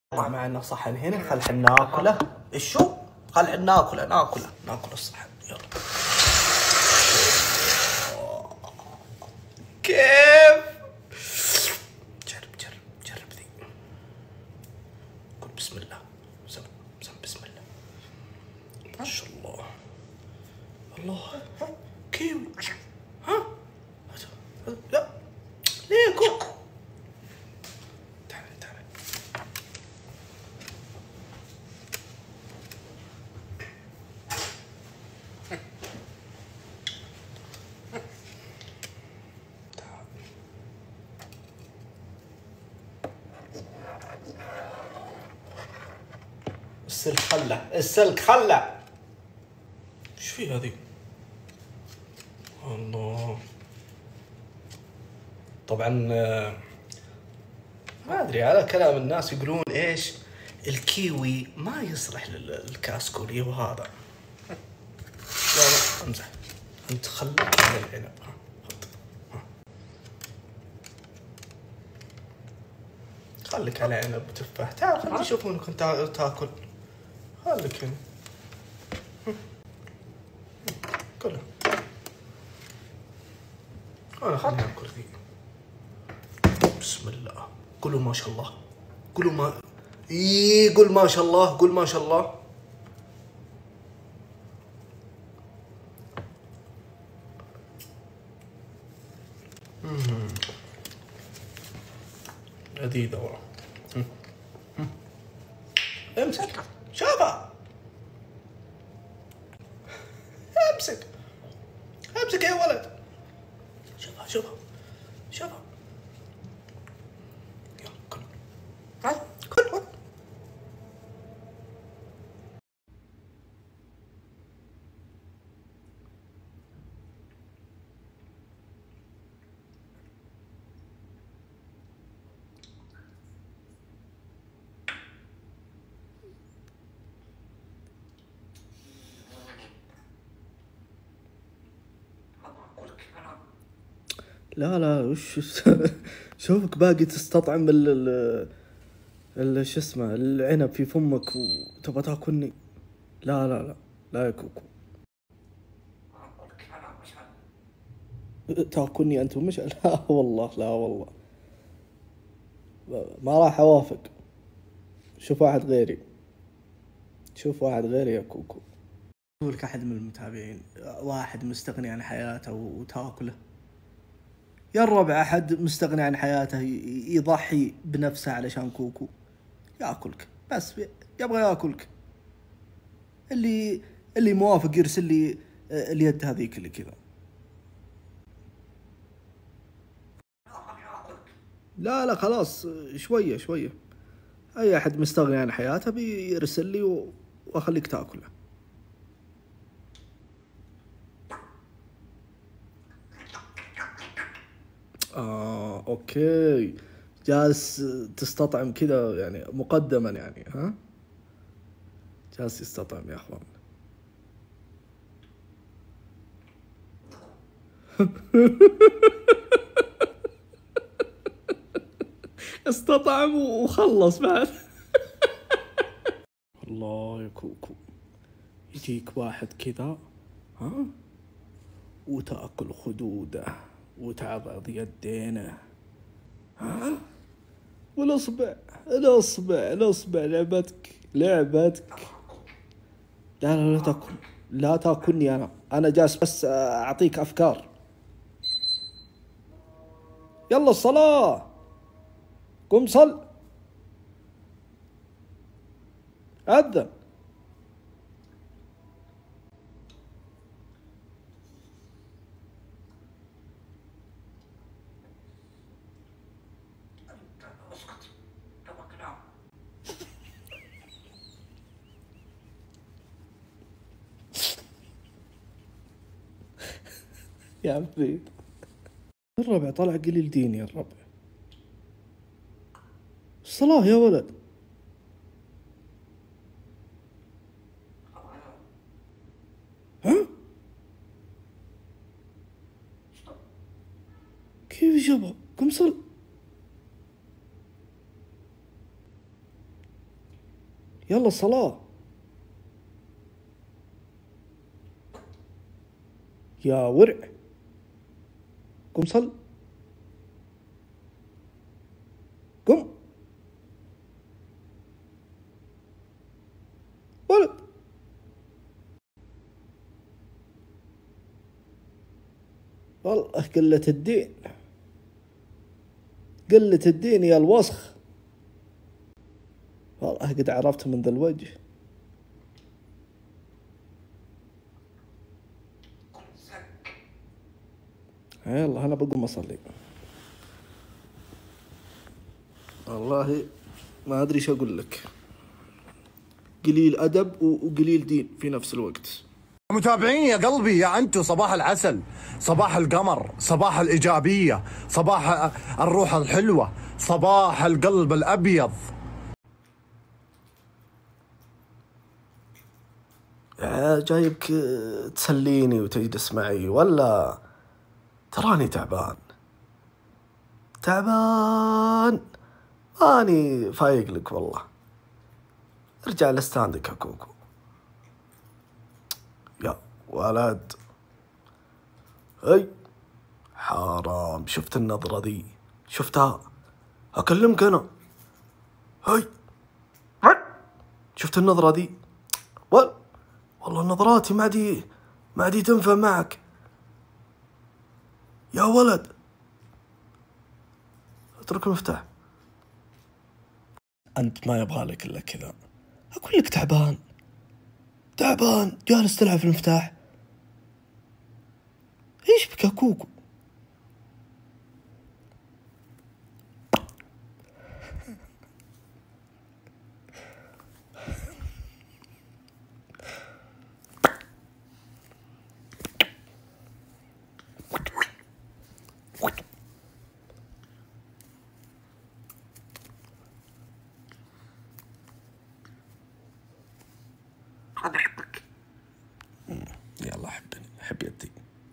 معنا صحن هنا، خل حنا ناكله. الشو؟ خل حنا ناكله الصحن. يلا. كيف؟ جرب ذي. قل بسم الله. سم بسم الله. ما شاء الله. الله. كيوي. ها؟ لا. ليكو. تعال. السلك خله. ايش في هذه؟ الله. طبعا ما ادري، على كلام الناس يقولون ايش، الكيوي ما يصلح للكاسكولي وهذا. لا امزح. انت خليك على العنب. خليك على عنب وتفاح. تعال خلينا يشوفونك انت تاكل. خليك هنا. كلها. انا خليني اكل ذي. بسم الله. قولوا ما شاء الله. قولوا ما قول ما شاء الله. قول ما شاء الله. لذيذة والله. امسك. شوفها. امسك يا ولد. شوفها. يلا كل. كل. لا وش شوفك باقي تستطعم شو اسمه العنب في فمك وتبغى تاكلني. لا يا كوكو. تاكلني انت ومش لا والله ما راح اوافق. شوف واحد غيري يا كوكو. أقول لك أحد من المتابعين واحد مستغني عن حياته وتاكله. يا الربع أحد مستغني عن حياته يضحي بنفسه علشان كوكو ياكلك. بس يبغى ياكلك. اللي موافق يرسل لي اليد هذيك اللي كذا. لا خلاص شوية. أي أحد مستغني عن حياته بيرسل لي وأخليك تاكله. اوكي. جالس تستطعم كذا يعني مقدما يعني ها؟ جالس يستطعم يا اخوان. استطعم وخلص بعد. الله يا كوكو. يجيك واحد كذا ها وتاكل خدوده وتعض يدينه ها، والاصبع لعبتك. لا تاكل. لا تاكلني. انا جالس بس اعطيك افكار. يلا الصلاة. قم صل. أذن. يا عفريت. الربع طلع قليل دين يا الربع. الصلاة يا ولد. ها؟ كيف يا شباب؟ قم صل. يلا الصلاة. يا ورع قم صل، قم ولد. والله قلة الدين، قلة الدين يا الوسخ. والله قد عرفت من ذا الوجه. يلا أنا بقوم أصلي. والله ما أدري إيش أقول لك، قليل أدب وقليل دين في نفس الوقت. متابعين يا قلبي، يا أنتو صباح العسل، صباح القمر، صباح الإيجابية، صباح الروح الحلوة، صباح القلب الأبيض. جايبك تسليني وتجلس معي ولا؟ تراني تعبان تعبان، ماني فايق لك والله. ارجع لستاندك يا كوكو. يا ولد هي حرام، شفت النظرة ذي؟ شفتها؟ أكلمك أنا. هي شفت النظرة ذي؟ والله نظراتي ما عادي تنفع معك يا ولد. اترك المفتاح. أنت ما يبغالك إلا كذا. أقول لك تعبان تعبان، جالس تلعب في المفتاح. إيش بك يا كوكو؟ أنا أحبك. يلا حبني، حب يدي.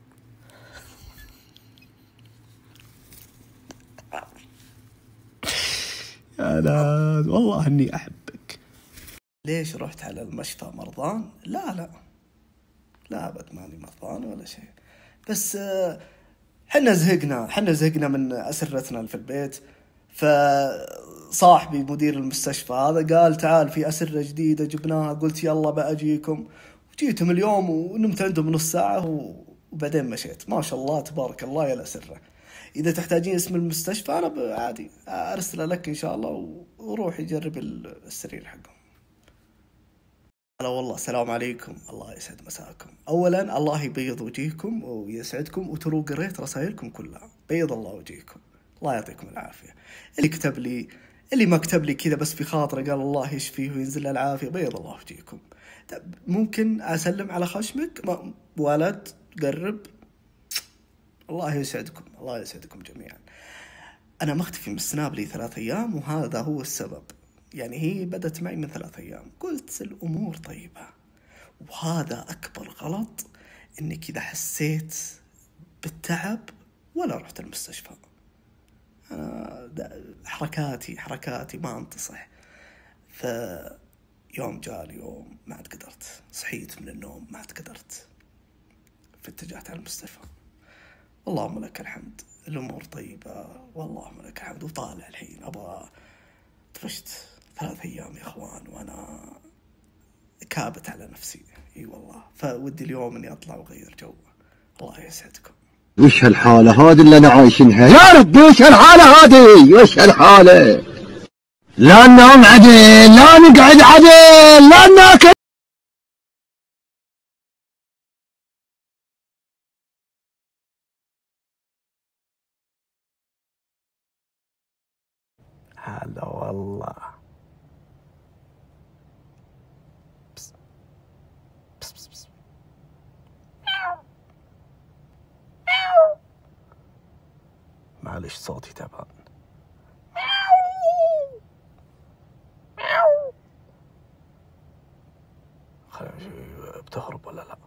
يا ناس والله إني أحبك. ليش رحت على المشفى مرضان؟ لا أبد ماني مرضان ولا شيء، بس حنا زهقنا من أسرتنا في البيت. فصاحبي مدير المستشفى هذا قال تعال في أسرة جديدة جبناها، قلت يلا بأجيكم، وجيتهم اليوم ونمت عندهم نص ساعة وبعدين مشيت. ما شاء الله تبارك الله يا الأسرة. إذا تحتاجين اسم المستشفى أنا عادي أرسله لك إن شاء الله، وروح يجرب السرير حقهم. هلا والله، السلام عليكم، الله يسعد مساكم. أولا الله يبيض وجيهكم ويسعدكم، وتروا قريت رسائلكم كلها، بيض الله وجيهكم، الله يعطيكم العافية. اللي كتب لي، اللي ما كتب لي كذا بس في خاطره قال الله يشفيه وينزل له العافية، بيض الله وجيهكم. ممكن أسلم على خشمك ولد قرب. الله يسعدكم، الله يسعدكم جميعا. أنا مختفي من السناب لي 3 أيام، وهذا هو السبب. يعني هي بدت معي من 3 أيام، قلت الأمور طيبة، وهذا أكبر غلط إني كذا حسيت بالتعب ولا رحت المستشفى. أنا حركاتي ما أنتصح. فيوم جاء اليوم ما عاد قدرت، صحيت من النوم ما عاد قدرت، فاتجهت على المستشفى. اللهم لك الحمد، الأمور طيبة واللهم لك الحمد. وطالع الحين أبغى، طفشت 3 أيام يا أخوان وأنا كابت على نفسي. اي والله، فودي اليوم اني اطلع واغير جو. الله يسعدكم. وش هالحالة هذه اللي انا عايشينها يا ربي؟ وش هالحالة هذه؟ وش هالحالة؟ لا ننام عدل، لا نقعد عدل، لا ناكل. هلا والله. معلش صوتي تعبان. بتهرب ولا لا؟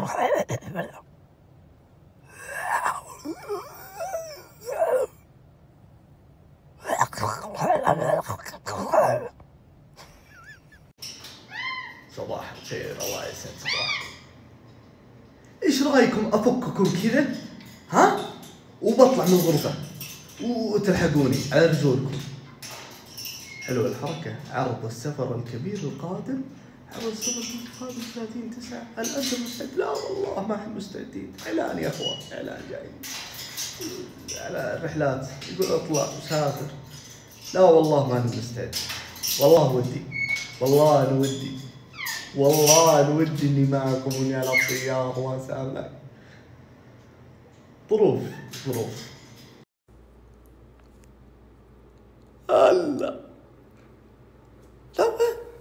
صباح الخير، الله يسعد صباحكم. ايش رايكم افككم كذا ها وبطلع من الغرفه وتلحقوني على رجولكم؟ حلوه الحركه. عرض السفر الكبير القادم، عرض السفر القادم 30/9. هل انتم مستعدين؟ لا والله ما احنا مستعدين. اعلان يا اخوان، اعلان جاي على الرحلات، يقول اطلع وسافر. لا والله ما انا مستعد. والله ودي، والله انا ودي، والله انا ودي اني معكم واني على الطياره واسافر. ظروف. هلا لا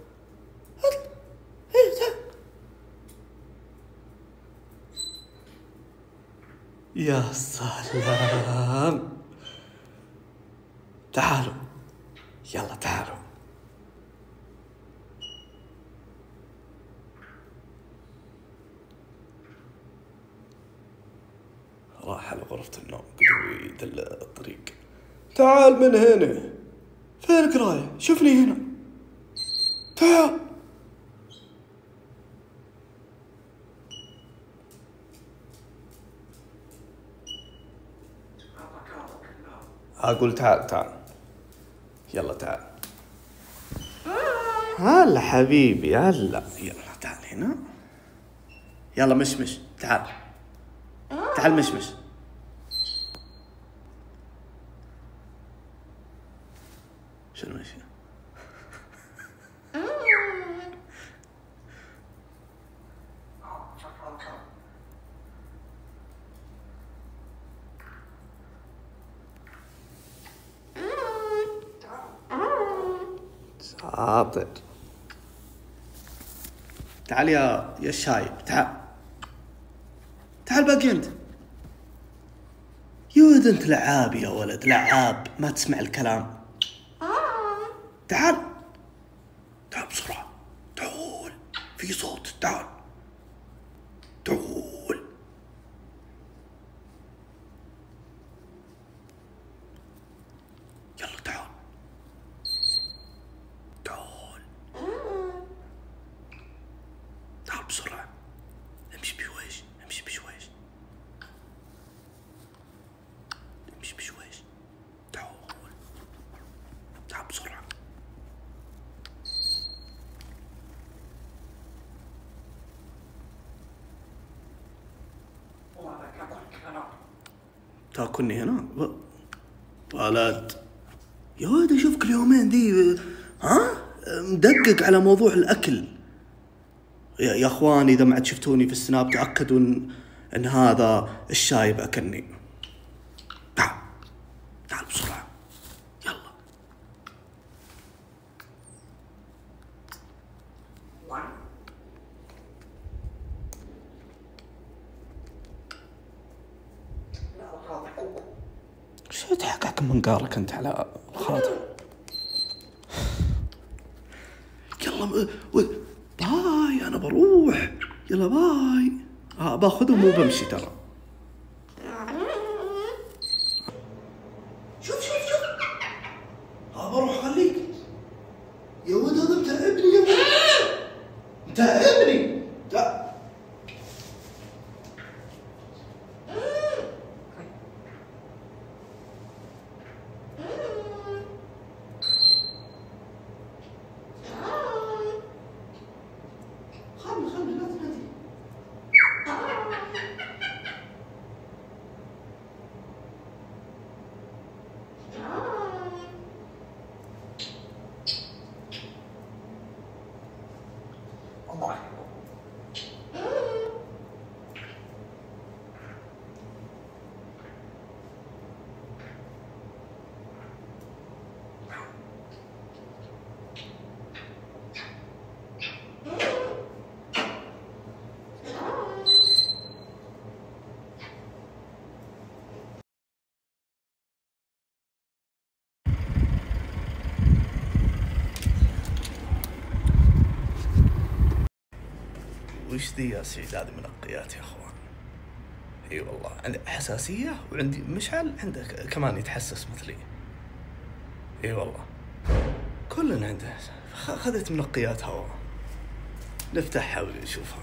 يا سلام. تعالوا يلا تعالوا. راح على غرفة النوم قدر يدل الطريق. تعال من هنا. فينك رايح؟ شوفني هنا. تعال. أقول تعال يلا تعال. هلا حبيبي هلا. يلا تعال هنا. يلا مشمش تعال مشمش. شنو مشي؟ شاطر. تعال يا الشايب. تعال باقي انت. يا ولد انت لعاب يا ولد، لعاب ما تسمع الكلام. تعال بسرعة. تعال في صوت. تعال يلا تعال بسرعة. امشي بشويش. تعال بسرعة. تاكلني هنا ولد. يا ولد اشوفك اليومين ذي مدقق على موضوع الاكل. يا اخوان اذا ما عاد شفتوني في السناب تاكدوا ان هذا الشايب اكلني. تعال بسرعة يلا. شو تحقق منقارك انت على الخاتم؟ يلا باي انا بروح. يلا باي. باخذهم وبمشي ترى. شوف بروح خليك يا ولد. هذا متعبني يا ولد، متعبني. خلي لا تنادي. وش ذي يا سعيد؟ هذه منقيات يا اخوان. اي والله عندي حساسية وعندي مشعل عنده كمان يتحسس مثلي. اي والله كلنا عنده. اخذت منقيات هواء، نفتحها ونشوفها.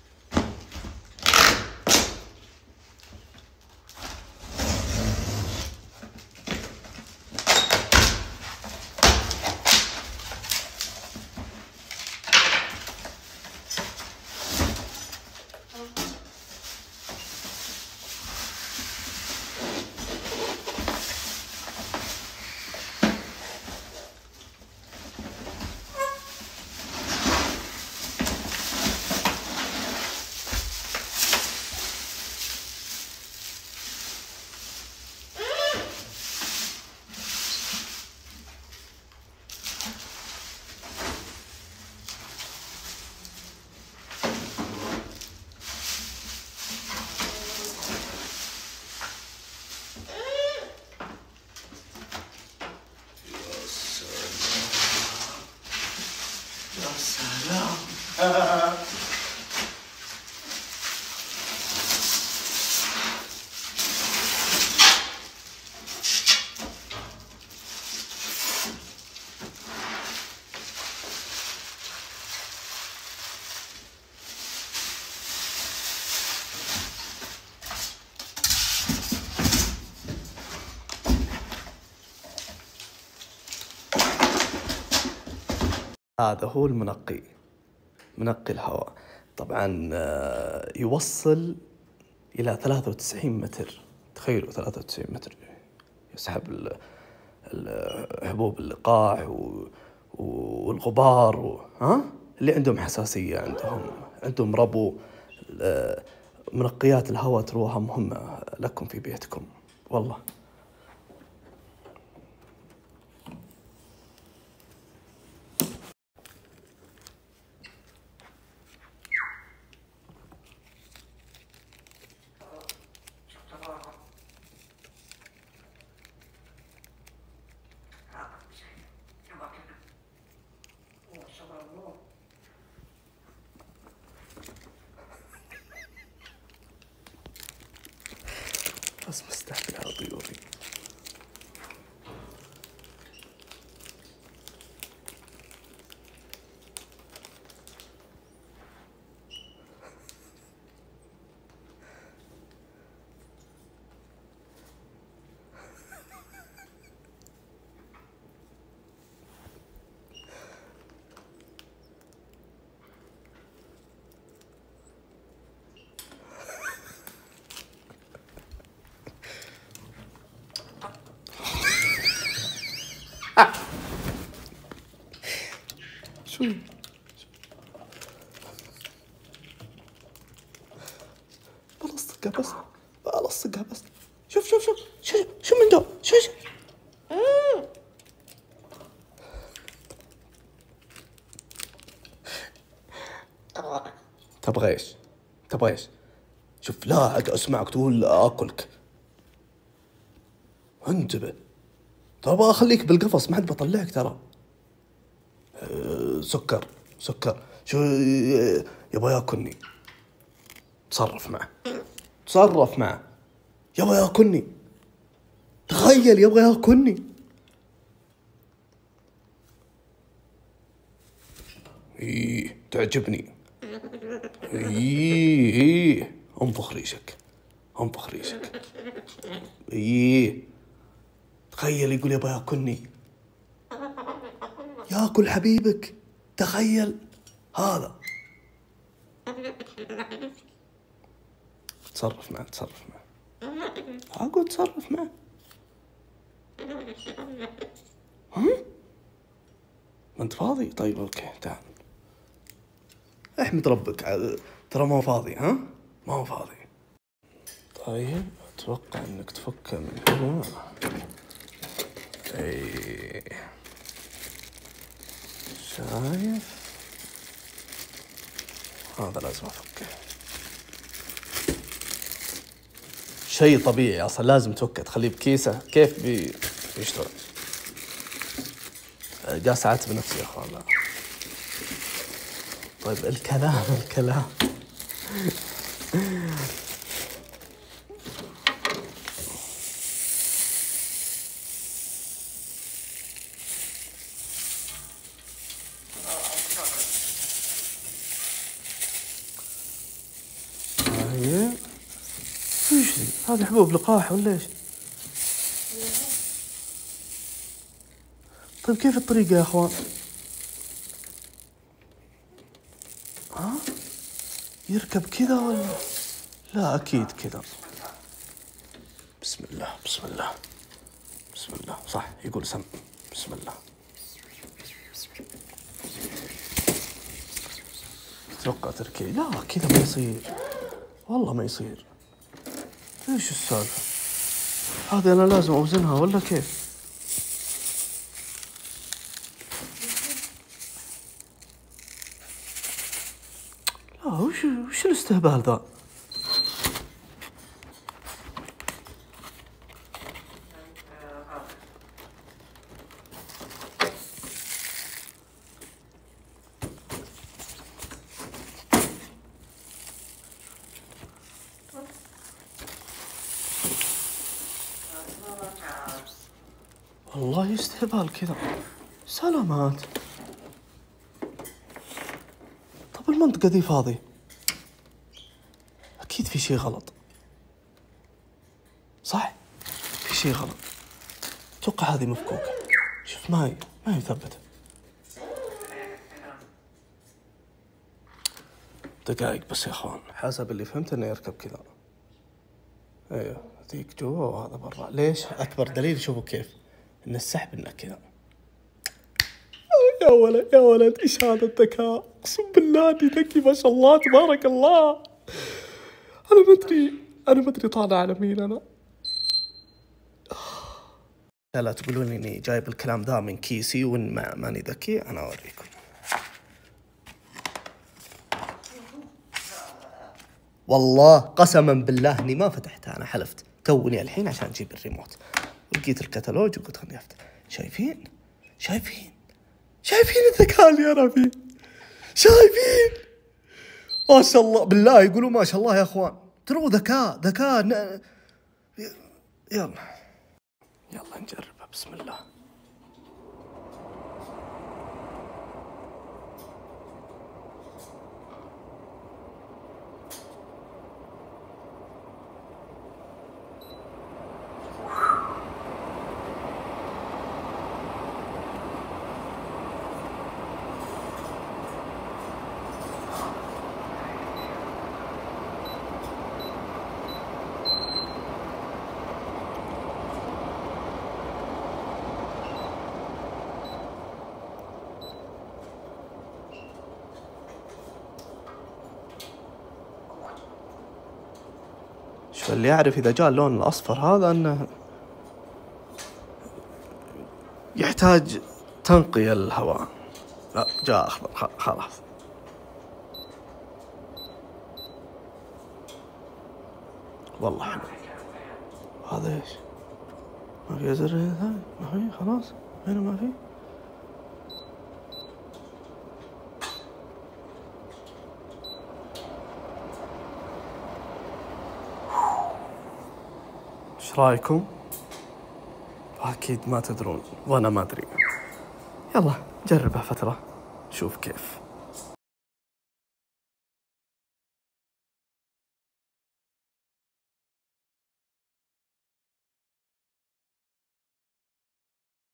هذا هو المنقي، منقي الهواء. طبعا يوصل إلى 93 متر. تخيلوا 93 متر يسحب حبوب اللقاح والغبار اللي عندهم حساسية، عندهم ربو. منقيات الهواء تروها مهمة لكم في بيتكم والله. بس مستحيل على ضيوفي. شوي بلصقها بس، بلصقها بس. شوف شو من دول، شو تبغى ايش؟ شوف لا عاد اسمعك تقول اكلك. انتبه، ترى اخليك بالقفص، ما عاد بطلعك ترى. سكر شو يبغى ياكلني. تصرف معه يبغى ياكلني. تخيل يبغى ياكلني. تعجبني. انفخ ريشك. تخيل يقول يبغى ياكلني، ياكل حبيبك. تخيل هذا. تصرف معه. أقول تصرف معه. ما انت فاضي؟ طيب اوكي تعال. احمد ربك ترى ما هو فاضي. ما هو فاضي. طيب اتوقع انك تفكه من هنا. شايف هذا لازم افكه. شيء طبيعي اصلا لازم تفكه، تخليه بكيسه. كيف بيشتغل؟ جالس اعاتب نفسي يا اخوان. طيب الكلام ايش ذي؟ هذه حبوب لقاح ولا ايش؟ طيب كيف الطريقة يا اخوان؟ ها؟ يركب كذا ولا؟ لا اكيد كذا. بسم الله بسم الله بسم الله. صح يقول سم. بسم الله. اتوقع تركيب. لا كذا ما يصير والله ما يصير. ايش السالفة؟ هذه انا لازم اوزنها ولا كيف؟ لا وش الاستهبال ذا؟ والله استهبال كذا. سلامات. طب المنطقة دي فاضي، أكيد في شيء غلط. صح؟ في شيء غلط. أتوقع هذه مفكوكة. شوف ما هي مثبتة. دقائق بس يا أخوان. حسب اللي فهمت إنه يركب كذا. أيوه ذيك جوا وهذا برا. ليش؟ أكبر دليل شوفوا كيف إن السحب إنه كذا. يا ولد يا ولد إيش هذا الذكاء؟ أقسم بالله إني ذكي ما شاء الله تبارك الله. أنا ما أدري طالع على مين أنا. لا تقولون إني جايب الكلام ذا من كيسي وإن ماني ذكي. أنا أوريكم. والله قسما بالله إني ما فتحتها. أنا حلفت توني الحين عشان أجيب الريموت ولقيت الكتالوج وقلت خلني أفتح. شايفين الذكاء اللي أنا فيه؟ شايفين؟ ما شاء الله بالله يقولوا ما شاء الله يا أخوان. ترى ذكاء يلا نجربها. بسم الله. شوف اللي يعرف إذا جاء اللون الأصفر هذا أنه يحتاج تنقية الهواء. لا جاء أخضر خلاص. والله حلو. هذا إيش؟ ما في زر ثاني؟ ما في خلاص. هنا ما في. ايش رايكم؟ اكيد ما تدرون وانا ما ادري. يلا جربها فترة شوف كيف.